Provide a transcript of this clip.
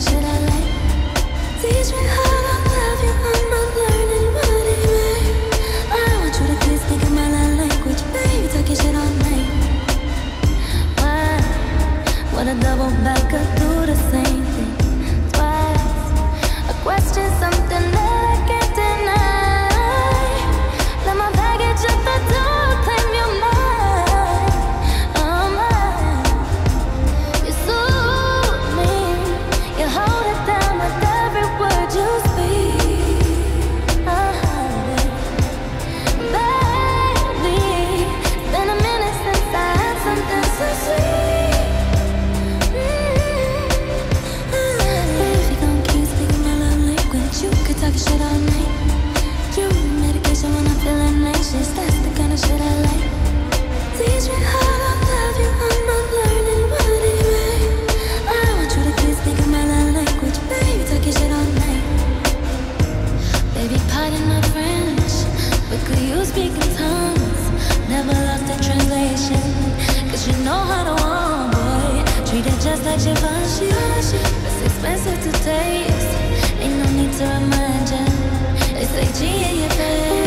shit I like. Teach me how to love you, I'm not learning what it means. I want you to keep speaking my love language, baby, talking shit all night. Why would a double backer do the same thing twice? A question, something that I can't deny. Let my baggage at the door, claim your mind. Oh my, you soothe me, you hold it down with every word you speak. Baby, it's been a minute since I had something so sweet. If you gon' keep speaking my love language, you could talk shit all night. You need medication when I'm feeling anxious, that's the kind of shit I like. Teach me how to love you, I'm not learning what it means. I want you to keep speaking my love language, baby, talking shit all night. Baby, pardon my French, but could you speak in tongues? Never lost in translation, cause you know how to want, boy. Treat it just like Givenchy. It's expensive to taste, ain't no need to remind ya. It's like G in your face.